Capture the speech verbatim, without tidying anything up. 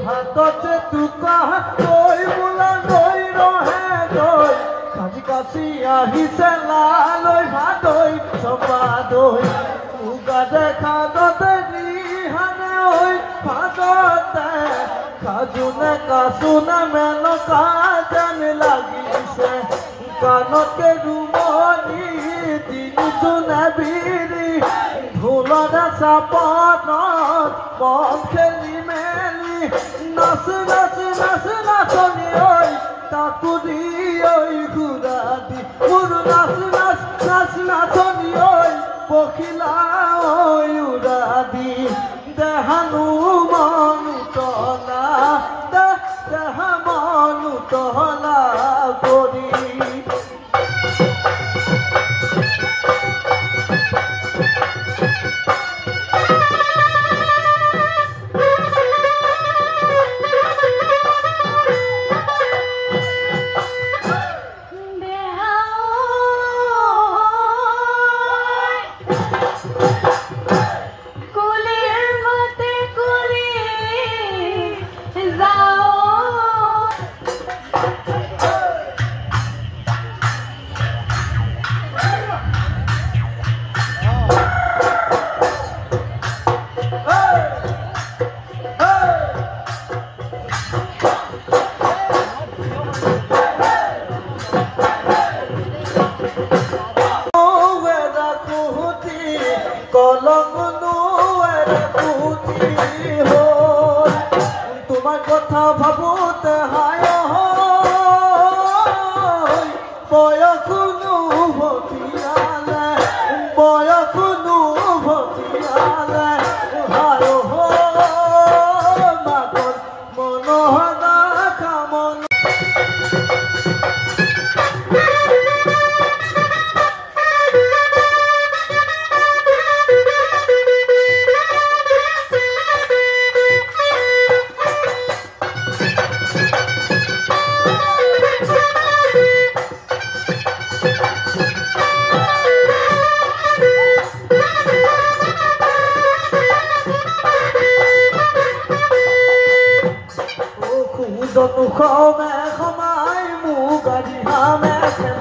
হাততে টুকা দৈ বোলা দৈ ৰহে দৈ কাজি কাছি আহিছে লালৈ ভাদৈ চপা দৈ মুগা দেখা দতে দিহানে ঐ ভাদতে কাজুনে কাচুনে মেনকা যেন লাগিছে কাণতে ৰুমনি দিনটোনে বিৰি ঢোলৰে চাপনত মন খেলি মেলি নাচ নাচ নাচ নাচনি ঐ তাকো দি ঐ ঘূৰা দি মোৰ নাচ নাচ নাচ নাচনি ঐ পখিলা ঐ উৰা দি দেহানো মনু তলা দে দেহা মনু তলা কৰি তোমার কথা ভাবোতে হায় বয়কুনু ভতিয়ালে বয়কুনু ভতিয়ালে হায় মাগর মনোহরা কামন যত খমে খমাই মুগারি হামে